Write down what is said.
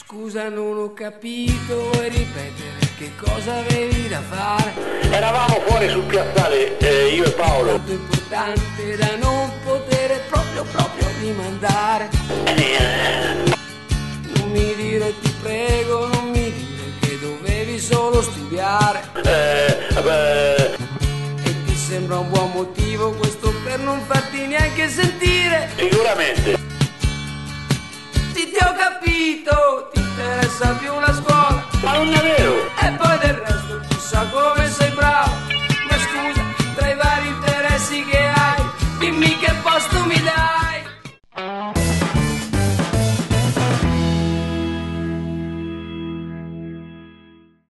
Scusa, non ho capito, vuoi ripetere che cosa avevi da fare? Eravamo fuori sul piazzale, io e Paolo. Tanto importante da non poter proprio rimandare. Non mi dire, ti prego, non mi dire che dovevi solo studiare. E ti sembra un buon motivo questo per non farti neanche sentire? Sicuramente.